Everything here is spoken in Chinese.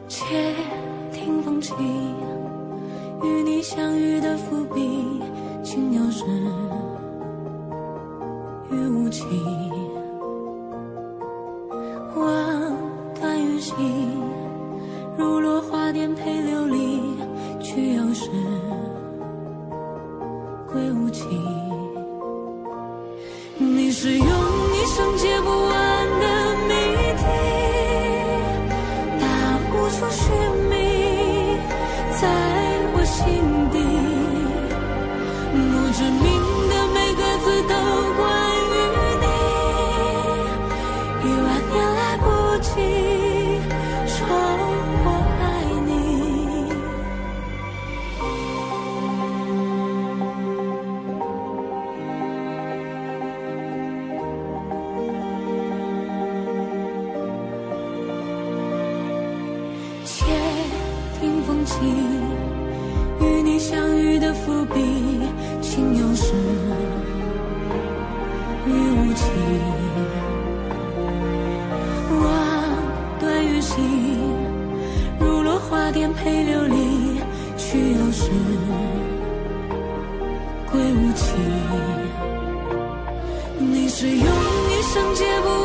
且听风起，与你相遇的伏笔，轻描时雨无情。望断雨行，如落花颠沛流离，去又时归无期。你是用一生解不完的谜题，答不出寻觅，在我心底，不知名的每个字都关于你，10000年来不及说我爱你。且听风起，与你相遇的伏笔，轻又时雨无期。望断雨行，如落花颠沛流离，去又时归无期。你是用一生解不